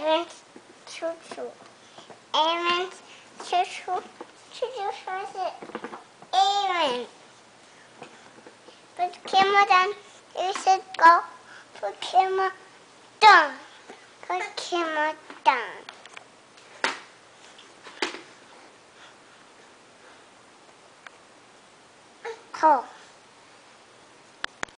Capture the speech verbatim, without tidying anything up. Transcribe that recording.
Aaron's choo-choo. Aaron's choo-choo. Choo-choo says it. Aaron. Put the camera down. You said go. Put camera down. Put camera down. Cool.